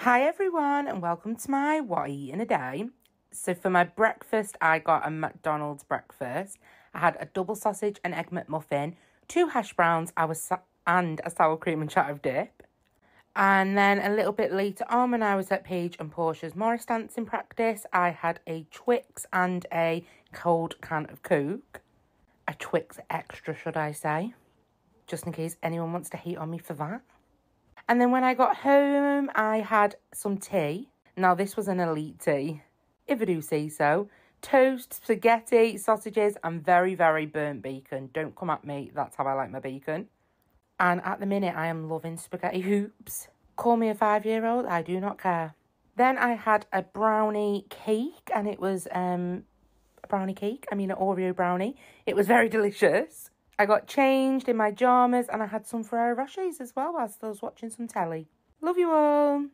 Hi everyone and welcome to my what I eat in a day. So for my breakfast I got a McDonald's breakfast. I had a double sausage and egg McMuffin, 2 hash browns and a sour cream and cheddar dip. And then a little bit later on when I was at Paige and Portia's Morris dancing practice, I had a Twix and a cold can of Coke. A Twix extra should I say, just in case anyone wants to hate on me for that. And then when I got home, I had some tea. Now, this was an elite tea, if I do say so. Toast, spaghetti, sausages, and very, very burnt bacon. Don't come at me, that's how I like my bacon. And at the minute, I am loving spaghetti hoops. Call me a 5-year-old, I do not care. Then I had a brownie cake, and it was an Oreo brownie. It was very delicious. I got changed in my pyjamas and I had some Ferrero Rochers as well whilst I was watching some telly. Love you all.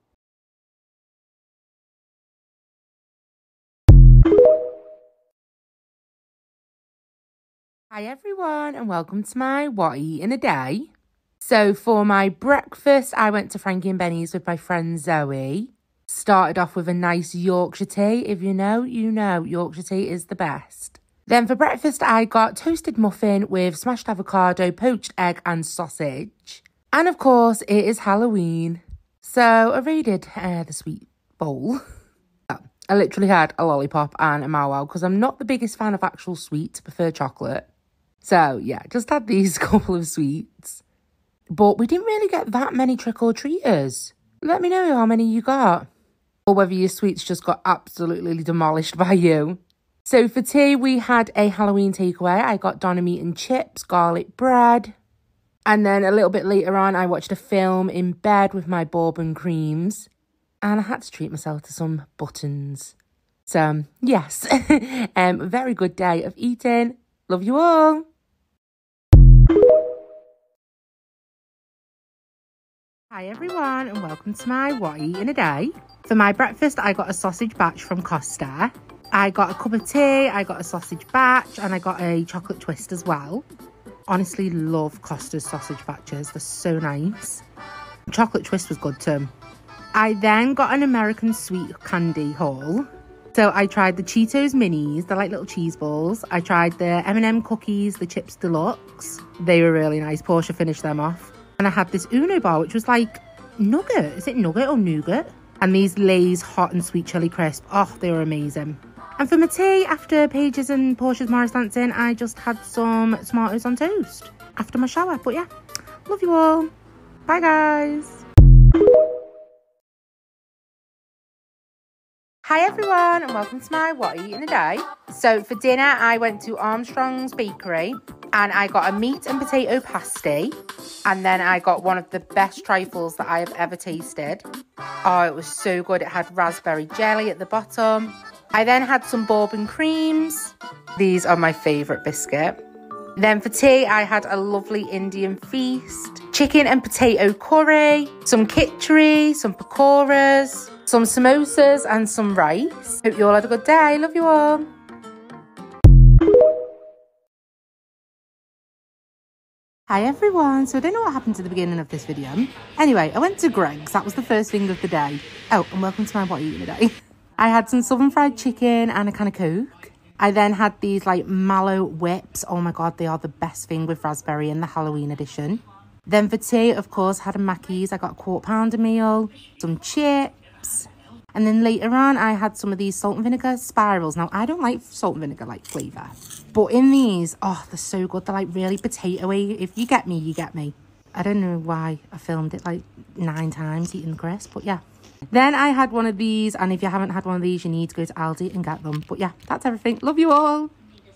Hi everyone and welcome to my what I eat in a day. So for my breakfast, I went to Frankie and Benny's with my friend Zoe. Started off with a nice Yorkshire tea. If you know, you know. Yorkshire tea is the best. Then for breakfast, I got toasted muffin with smashed avocado, poached egg and sausage. And of course, it is Halloween. So I raided the sweet bowl. I literally had a lollipop and a Mau Wow because I'm not the biggest fan of actual sweets, prefer chocolate. So yeah, just had these couple of sweets. But we didn't really get that many trick-or-treaters. Let me know how many you got. Or whether your sweets just got absolutely demolished by you. So for tea, we had a Halloween takeaway. I got doner meat and chips, garlic bread. And then a little bit later on, I watched a film in bed with my bourbon creams. And I had to treat myself to some buttons. So, yes, very good day of eating. Love you all. Hi everyone and welcome to my what I eat in a day. For my breakfast, I got a sausage batch from Costa. I got a cup of tea, I got a sausage batch, and I got a chocolate twist as well. Honestly, love Costa's sausage batches. They're so nice. Chocolate twist was good too. I then got an American sweet candy haul. So I tried the Cheetos minis, they're like little cheese balls. I tried the M&M cookies, the Chips Deluxe. They were really nice. Portia finished them off. And I had this Uno bar, which was like nugget. Is it nugget or nougat? And these Lay's hot and sweet chili crisp. Oh, they were amazing. And for my tea, after Paige's and Portia's Morris dancing, I just had some tomatoes on toast after my shower. But yeah, love you all. Bye, guys. Hi, everyone, and welcome to my what I eat in a day. So for dinner, I went to Armstrong's Bakery, and I got a meat and potato pasty. And then I got one of the best trifles that I have ever tasted. Oh, it was so good. It had raspberry jelly at the bottom. I then had some bourbon creams. These are my favourite biscuit. Then for tea, I had a lovely Indian feast. Chicken and potato curry, some kitchery, some pakoras, some samosas and some rice. Hope you all had a good day. Love you all. Hi everyone, so I don't know what happened to the beginning of this video. Anyway, I went to Greg's, that was the first thing of the day. Oh, and welcome to my what I eat in a day. I had some southern fried chicken and a can of Coke. I then had these like mallow whips. Oh my god, they are the best thing with raspberry in the Halloween edition. Then for tea, of course, had a Mackey's. I got a £1/4 meal, some chips. And then later on, I had some of these salt and vinegar spirals. Now, I don't like salt and vinegar like flavour. But in these, oh, they're so good. They're like really potato-y. If you get me, you get me. I don't know why I filmed it like 9 times eating the crisp, but yeah. Then I had one of these, and if you haven't had one of these, you need to go to Aldi and get them. But yeah, that's everything. Love you all.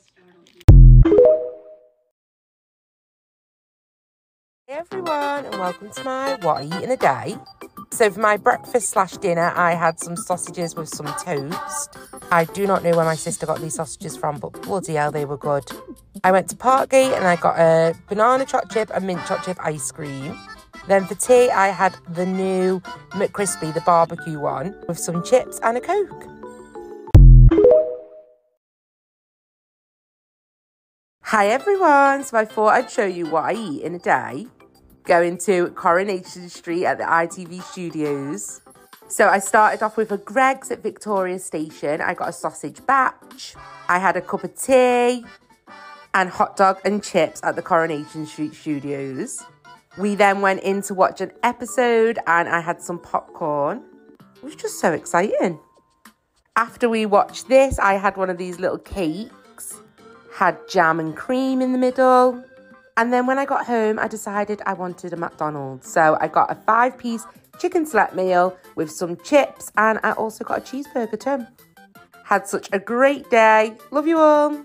Hey everyone, and welcome to my what I eat in a day. So for my breakfast / dinner, I had some sausages with some toast. I do not know where my sister got these sausages from, but bloody hell, they were good. I went to Parkgate and I got a banana chocolate chip and mint chocolate chip ice cream. Then for tea, I had the new McCrispy, the barbecue one, with some chips and a Coke. Hi everyone, so I thought I'd show you what I eat in a day. Going to Coronation Street at the ITV Studios. So I started off with a Greggs at Victoria Station. I got a sausage batch. I had a cup of tea and hot dog and chips at the Coronation Street Studios. We then went in to watch an episode and I had some popcorn. It was just so exciting. After we watched this, I had one of these little cakes, had jam and cream in the middle. And then when I got home, I decided I wanted a McDonald's. So I got a 5-piece chicken select meal with some chips and I also got a cheeseburger too. Had such a great day. Love you all.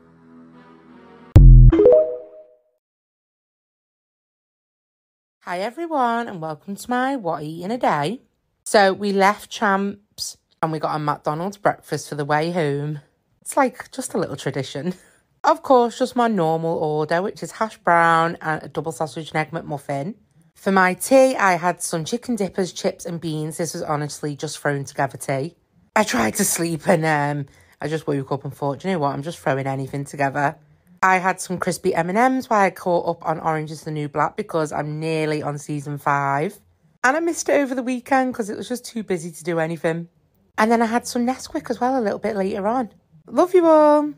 Hi everyone and welcome to my What I Eat in a Day. So we left Champs and we got a McDonald's breakfast for the way home. It's like just a little tradition. Of course, just my normal order, which is hash brown and a double sausage and egg McMuffin. For my tea, I had some chicken dippers, chips and beans. This was honestly just thrown together tea. I tried to sleep and I just woke up and thought, you know what, I'm just throwing anything together. I had some crispy M&Ms while I caught up on Orange is the New Black because I'm nearly on season 5. And I missed it over the weekend because it was just too busy to do anything. And then I had some Nesquik as well a little bit later on. Love you all.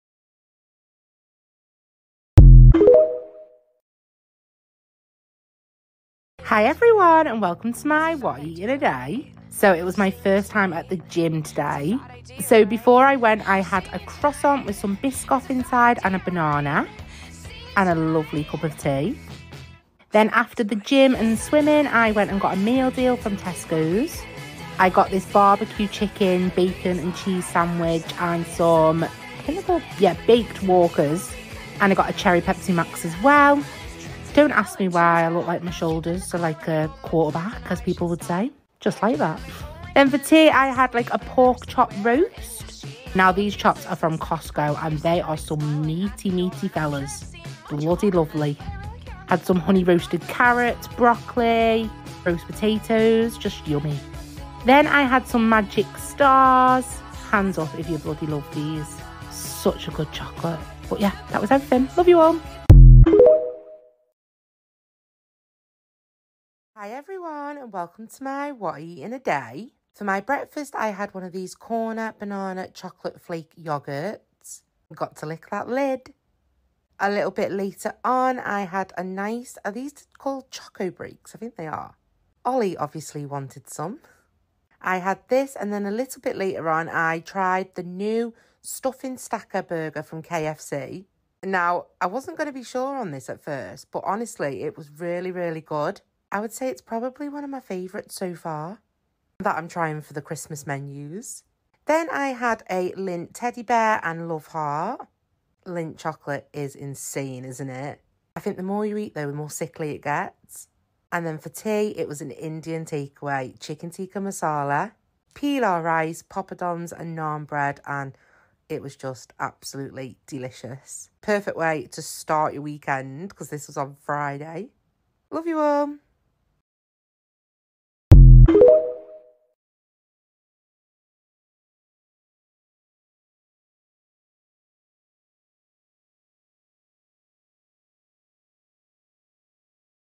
Hi everyone and welcome to my What I Eat in a Day. So it was my first time at the gym today. So before I went, I had a croissant with some Biscoff inside and a banana and a lovely cup of tea. Then after the gym and swimming, I went and got a meal deal from Tesco's. I got this barbecue chicken, bacon and cheese sandwich and some, I think they're called, baked Walkers. And I got a cherry Pepsi Max as well. Don't ask me why I look like my shoulders are like a quarterback, as people would say. Just like that. Then for tea, I had like a pork chop roast. Now these chops are from Costco and they are some meaty fellas. Bloody lovely. Had some honey roasted carrots, broccoli, roast potatoes, just yummy. Then I had some Magic Stars. Hands up if you bloody love these. Such a good chocolate. But yeah, that was everything. Love you all. Hi everyone and welcome to my What I Eat in a Day. For my breakfast I had one of these corner banana chocolate flake yogurts. Got to lick that lid. A little bit later on I had a nice, are these called Choco Breaks? I think they are. Ollie obviously wanted some. I had this and then a little bit later on I tried the new stuffing stacker burger from KFC. Now I wasn't going to be sure on this at first, but honestly it was really good. I would say it's probably one of my favourites so far that I'm trying for the Christmas menus. Then I had a Lindt teddy bear and love heart. Lindt chocolate is insane, isn't it? I think the more you eat though, the more sickly it gets. And then for tea, it was an Indian takeaway, chicken tikka masala, pilau rice, poppadoms and naan bread, and it was just absolutely delicious. Perfect way to start your weekend because this was on Friday. Love you all.